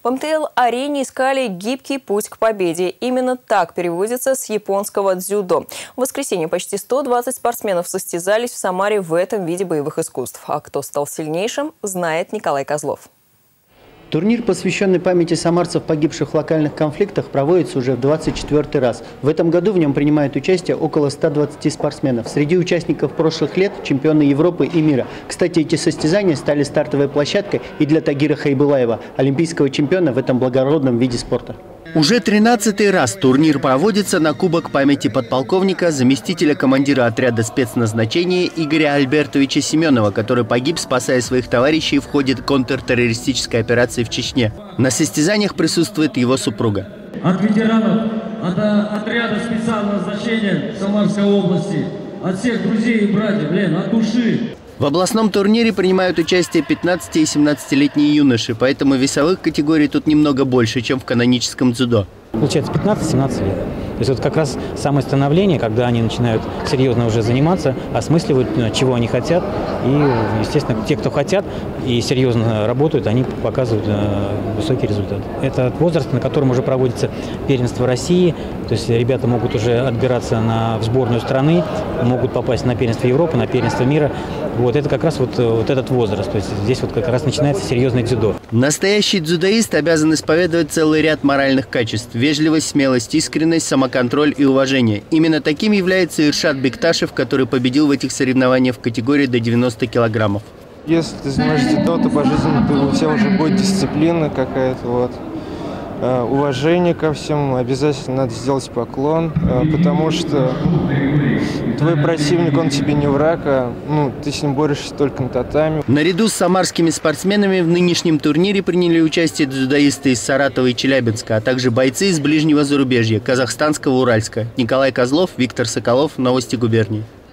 В МТЛ-арене искали гибкий путь к победе. Именно так переводится с японского дзюдо. В воскресенье почти 120 спортсменов состязались в Самаре в этом виде боевых искусств. А кто стал сильнейшим, знает Николай Козлов. Турнир, посвященный памяти самарцев, погибших в локальных конфликтах, проводится уже в 24-й раз. В этом году в нем принимают участие около 120 спортсменов. Среди участников прошлых лет – чемпионы Европы и мира. Кстати, эти состязания стали стартовой площадкой и для Тагира Хайбулаева, олимпийского чемпиона в этом благородном виде спорта. Уже 13-й раз турнир проводится на Кубок памяти подполковника, заместителя командира отряда спецназначения Игоря Альбертовича Семенова, который погиб, спасая своих товарищей в ходе контртеррористической операции в Чечне. На состязаниях присутствует его супруга. От ветеранов, от отряда специального назначения Самарской области, от всех друзей и братьев, от души. В областном турнире принимают участие 15- и 17-летние юноши, поэтому весовых категорий тут немного больше, чем в каноническом дзюдо. Получается 15-17 лет. То есть вот как раз самое становление, когда они начинают серьезно уже заниматься, осмысливают, чего они хотят. И, естественно, те, кто хотят и серьезно работают, они показывают высокий результат. Это возраст, на котором уже проводится первенство России. То есть ребята могут уже отбираться в сборную страны, могут попасть на первенство Европы, на первенство мира. Вот это как раз вот этот возраст. То есть здесь вот как раз начинается серьезный дзюдо. Настоящий дзюдоист обязан исповедовать целый ряд моральных качеств: вежливость, смелость, искренность, самоконтроль и уважение. Именно таким является Иршат Бекташев, который победил в этих соревнованиях в категории до 90 килограммов. Если ты занимаешься дзюдо, то по жизни у тебя уже будет дисциплина какая-то, уважение ко всем, обязательно надо сделать поклон, потому что твой противник, он тебе не враг, ты с ним борешься только на татами. Наряду с самарскими спортсменами в нынешнем турнире приняли участие дзюдоисты из Саратова и Челябинска, а также бойцы из ближнего зарубежья – казахстанского, Уральска. Николай Козлов, Виктор Соколов. Новости губернии.